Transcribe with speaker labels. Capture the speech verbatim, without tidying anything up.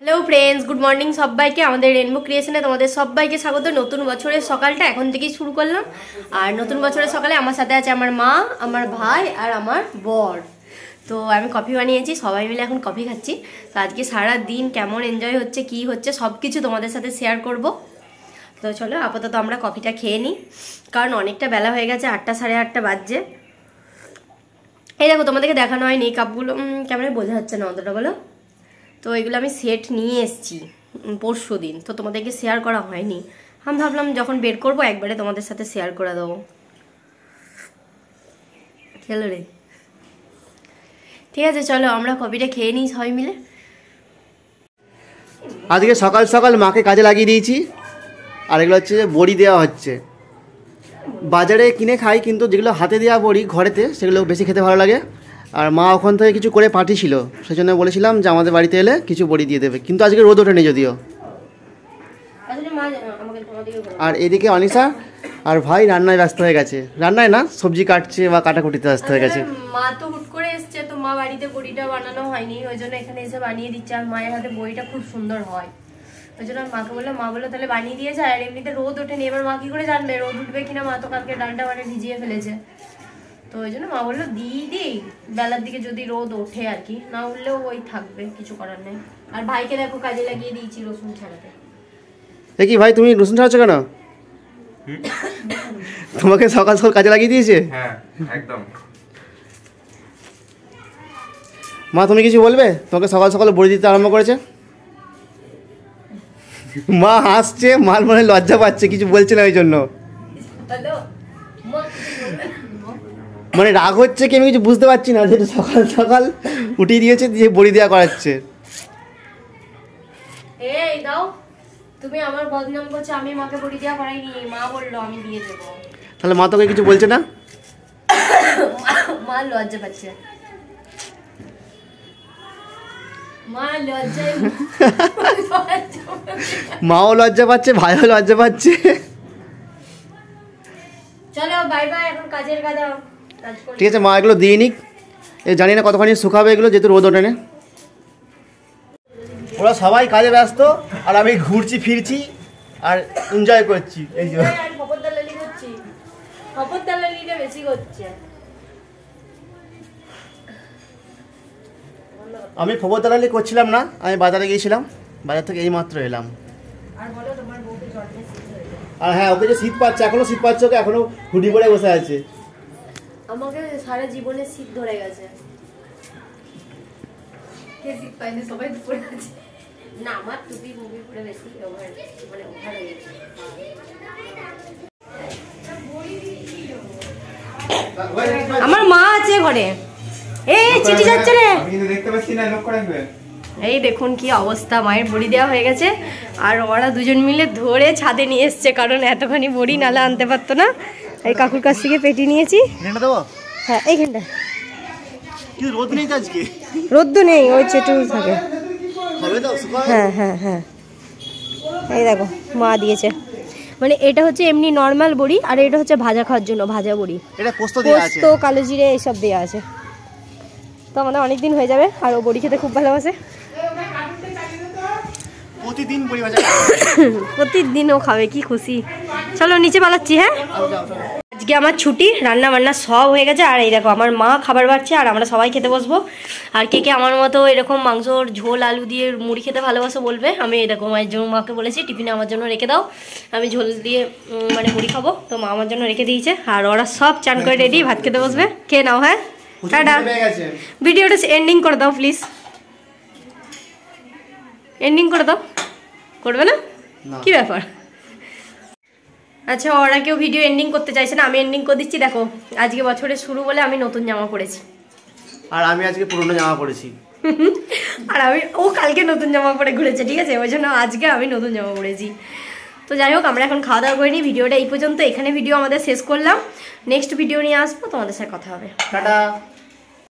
Speaker 1: Hello friends, good morning সবাইকে। আমাদের rainbow ক্রিয়েশনে তোমাদের সবাইকে স্বাগত। নতুন বছরের সকালটা এখন থেকেই শুরু করলাম। আর নতুন বছরের সকালে আমার সাথে আছে আমার মা, আমার ভাই আর আমার বর। তো আমি কফি বানিয়েছি, সবাই মিলে এখন কফি খাচ্ছি। তো আজকে সারা দিন কেমন এনজয় হচ্ছে, কি হচ্ছে, সব কিছু তোমাদের সাথে শেয়ার করব। তো চলো আপাতত আমরা কফিটা খেয়ে নিই, কারণ অনেকটা বেলা হয়ে গেছে, আটটা সাড়ে আটটা বাজছে। এই দেখো, তোমাদেরকে দেখানো হয়নি কাপগুলো, কেমন বোঝা যাচ্ছে না অতটা, বলো। তো এগুলো আমি সেট নিয়ে এসেছি পরশু দিন, তো তোমাদেরকে শেয়ার করা হয়নি। আমি ভাবলাম যখন বের করবো একবারে তোমাদের সাথে শেয়ার করে দেবো। খেলো রে, ঠিক আছে চলো আমরা কফিটা খেয়ে নিই সবাই মিলে।
Speaker 2: আজকে সকাল সকাল মাকে কাজে লাগিয়ে দিয়েছি। আর এগুলো হচ্ছে বড়ি দেওয়া হচ্ছে। বাজারে কিনে খাই, কিন্তু যেগুলো হাতে দেওয়া বড়ি ঘরেতে সেগুলো বেশি খেতে ভালো লাগে। আর মা ওখান থেকে কিছু করে পাঠিয়েছিল, সেই জন্য বলেছিলাম যে আমাদের বাড়িতে এলে কিছু বড়ি দিয়ে দেবে, কিন্তু আজকে রোদ ওঠেনি যদিও। আর এদিকে অনিশা আর ভাই রান্নায় ব্যস্ত হয়ে গেছে। রান্নায় না, সবজি কাটছে বা কাটাকুটিতে ব্যস্ত হয়ে গেছে।
Speaker 1: মা তো হুট করে এসছে, তো মা বাড়িতে বড়িটা বানানো হয়নি, ওই জন্য এখানে এসে বানিয়ে দিচ্ছে। আর মায়ের হাতে বড়িটা খুব সুন্দর হয়, ওই জন্য মাকে বললো, মা বললো তাহলে বানিয়ে দিয়ে যায়। আর এমনিতে রোদ ওঠেনি, এবার মা কি করে জানবে রোদ উঠবে কিনা। মা তো কালকে ডালটা মানে ভিজিয়ে ফেলেছে, তো ওই জন্য মা বললো দিই দিই বেলার দিকে যদি রোদ ওঠে আর কি, না উঠলেও ওই থাকবে, কিছু করার নেই। আর ভাইকে দেখো কাজে লাগিয়ে দিয়েছি রসুন ছাড়াতে।
Speaker 2: দেখি ভাই, তুমি রসুন ছাড়াচ্ছ কেন? তোমাকে সকাল সকাল কাজে লাগিয়ে দিয়েছে?
Speaker 3: হ্যাঁ একদম।
Speaker 2: মা তুমি কিছু বলবে? তোমাকে সকাল সকাল বড়ি দিতে আরম্ভ করেছে। মা হাসছে, মার মনে লজ্জা পাচ্ছে, কিছু বলছে না ওই জন্য। মানে রাগ হচ্ছে কি আমি কিছু বুঝতে পারছি না, যেটা সকাল সকাল উঠিয়ে দিয়েছে, দিয়ে বড়ি দেওয়া করাচ্ছে।
Speaker 1: এই দাও, তুমি আমার বদনাম করছো, আমি মাকে বড়ি দেওয়া করাইনি, মা বললো আমি দিয়ে দেবো।
Speaker 2: তাহলে মা তোকে কিছু বলছে না?
Speaker 1: মা লজ্জা পাচ্ছে, মা লজ্জায়
Speaker 2: মাও লজ্জা পাচ্ছে, ভাইও লজ্জা পাচ্ছে।
Speaker 1: চলো বাই বাই, এখন কাজের কাজা।
Speaker 2: ঠিক আছে মা, এগুলো দিয়ে নিক। এ জানি না কতখানি শুকাবে এগুলো, যেহেতু রোদ ওঠে না। ওরা সবাই কাজে ব্যস্ত, আর আমি ঘুরছি ফিরছি আর এনজয় করছি। এই যে
Speaker 1: খবর দালালি করছি, খবর দালালিটা বেশি করছে।
Speaker 2: আমি খবর দালালি করছিলাম না, আমি বাজারে গিয়েছিলাম, বাজার থেকে এই মাত্র এলাম।
Speaker 1: আর বলো তোমার বউকে জন্মে শীত হয়ে যায়।
Speaker 2: আর হ্যাঁ, ওকে যে শীত পাচ্ছে, এখনো শীত পাচ্ছে, ওকে এখনো হুডি পরে বসে আছে।
Speaker 1: আমাকে সারা জীবনে শীত ধরে গেছে। কে শীত পাইনি, সবাই তো পড়ে আছে। না আমার টুপি মুভি পরে বেশি ওভার, মানে ওভার হয়ে গেছে। আমার মা আছে ঘরে। এই চিঠি যাচ্ছে রে,
Speaker 3: আমি কিন্তু দেখতে পাচ্ছি না, লক্ষ্য রাখবে।
Speaker 1: এই দেখুন কি অবস্থা, মায়ের বড়ি দেওয়া হয়ে গেছে। আর ওরা দুজন মিলে ধরে ছাদে নিয়ে এসছে, কারণ এতখানি বড়ি নালে আনতে পারতো না। এই কাকুর কাছ থেকে পেটি নিয়েছি। হ্যাঁ এইখানটা
Speaker 2: রোদ নেই তো আজকে,
Speaker 1: রোদ্দ নেই, ওই চেটু থাকে। হ্যাঁ হ্যাঁ হ্যাঁ, এই দেখো মা দিয়েছে। মানে এটা হচ্ছে এমনি নর্মাল বড়ি, আর এটা হচ্ছে ভাজা খাওয়ার জন্য ভাজা বড়ি।
Speaker 2: এটা পোস্ত দেয়া আছে,
Speaker 1: পোস্ত, কালো জিরে এইসব দেওয়া আছে। তো আমাদের অনেক দিন হয়ে যাবে, আর ও বড়ি খেতে খুব ভালোবাসে।
Speaker 2: প্রতিদিন বড়ি ভাজা,
Speaker 1: প্রতিদিনও খাবে, কি খুশি। চলো নিচে পালাচ্ছি। হ্যাঁ আজকে আমার ছুটি, রান্না বান্না সব হয়ে গেছে। আর এই দেখো আমার মা খাবার বাড়ছে, আর আমরা সবাই খেতে বসবো। আর কে কে আমার মতো এরকম মাংসর ঝোল আলু দিয়ে মুড়ি খেতে ভালোবাসো বলবে। আমি এরকম মায়ের জন্য মাকে বলেছি টিফিনে আমার জন্য রেখে দাও, আমি ঝোল দিয়ে মানে মুড়ি খাবো। তো মা আমার জন্য রেখে দিয়েছে, আর ওরা সব চান করে রেডি, ভাত খেতে বসবে। খেয়ে নাও। হ্যাঁ টাটা, ভিডিওটা এন্ডিং করে দাও প্লিজ, এন্ডিং করে দাও। করবে না? কি ব্যাপার? আচ্ছা, ওরা কেউ ভিডিও এন্ডিং করতে চাইছে না, আমি এন্ডিং করে দিচ্ছি। দেখো আজকে বছরের শুরু বলে আমি নতুন জামা পরেছি,
Speaker 2: আর আমি আজকে পুরনো জামা পরেছি।
Speaker 1: আর আমি ও কালকে নতুন জামা পরে ঘুরেছে, ঠিক আছে, ওই জন্য আজকে আমি নতুন জামা পরেছি। তো যাই হোক, আমরা এখন খাওয়া দাওয়া করিনি, ভিডিওটা এই পর্যন্ত। এখানে ভিডিও আমাদের শেষ করলাম, নেক্সট ভিডিও নিয়ে আসবো, তোমাদের সাথে কথা হবে।
Speaker 2: টাটা।